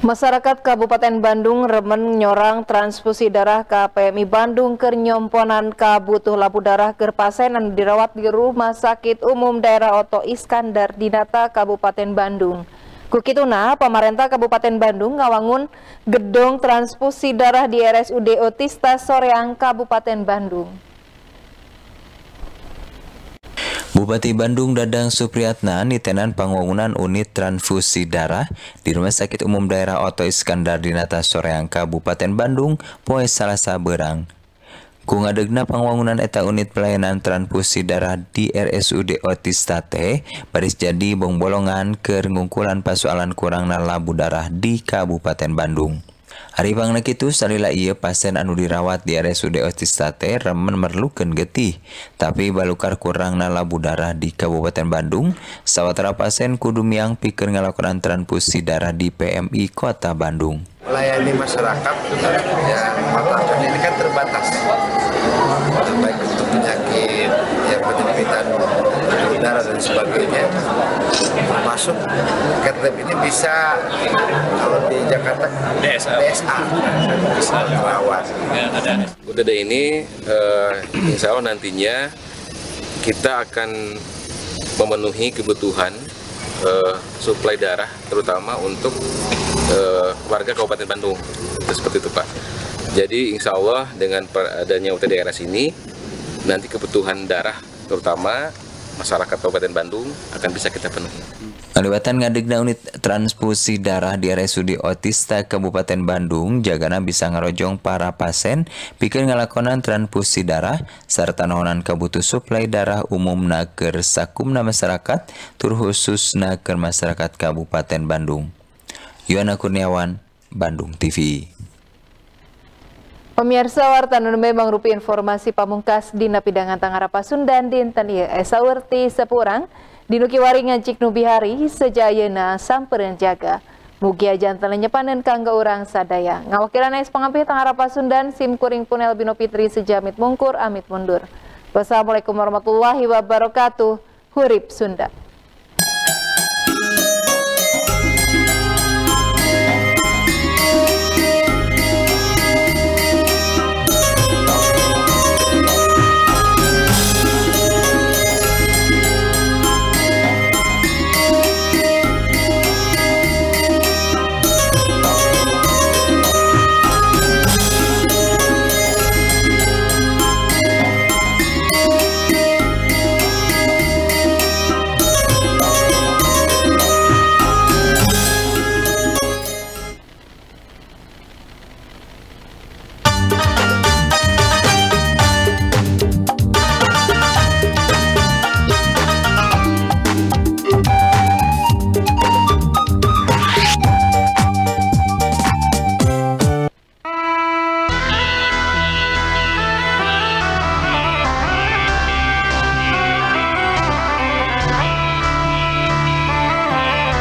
Masyarakat Kabupaten Bandung remen nyorang transfusi darah ke PMI Bandung keur nyomponan kabutuh labu darah keur pasien anu dirawat di Rumah Sakit Umum Daerah Oto Iskandar di Nata Kabupaten Bandung. Kukituna, pemerintah Kabupaten Bandung ngawangun gedung transfusi darah di RSUD Otista Soreang Kabupaten Bandung. Bupati Bandung Dadang Supriyatna nitenan pangwangunan unit transfusi darah di Rumah Sakit Umum Daerah Oto Iskandar di Nata Soreang Kabupaten Bandung poe Salasa beurang. Ku ngadegna pangwangunan eta unit pelayanan transfusi darah di RSUD Otista teh baris jadi bongbolongan keur ngungkulan pasoalan kurangna labu darah di Kabupaten Bandung. Ari pangna kitu salila ieu pasien anu dirawat di RSUD Otista teh remen merlukeun getih, tapi balukar kurangna labu darah di Kabupaten Bandung, sawatara pasien kudu miang pikeun ngalakonan transfusi darah di PMI Kota Bandung. Melayani masyarakat yang mata ini kan terbatas, baik untuk penyakit, ya penyempitan darah dan sebagainya. Masuk KTP ini bisa kalau di Jakarta DSA bisa merawat. UTD ini insya Allah nantinya kita akan memenuhi kebutuhan suplai darah terutama untuk warga Kabupaten Bandung. Seperti itu Pak. Jadi insya Allah dengan adanya UTDRS ini nanti kebutuhan darah terutama masyarakat Kabupaten Bandung akan bisa kita penuhi. Kaliwatan ngadegna unit transfusi darah di RSUD Otista Kabupaten Bandung jagana bisa ngarojong para pasien pikeun ngalakonan transfusi darah sarta nohonan kabutuh suplai darah umumna keur sakumna masyarakat tur khususna keur masyarakat Kabupaten Bandung. Yuana Kurniawan, Bandung TV. Pemirsa warta nu mangrupi informasi pamungkas dina pidangan Tanggara Pasundan dinten ieu sawerti sepurang dinu kiwari ngajik nu bihari sejayeuna sampereun jaga. Mugi janten nyepaneun kanggo urang sadaya. Ngawakilan es pangampih Tanggara Pasundan sim kuring Punel Bino Fitri sejamit mungkur amit mundur. Wassalamualaikum warahmatullahi wabarakatuh. Hurip Sunda.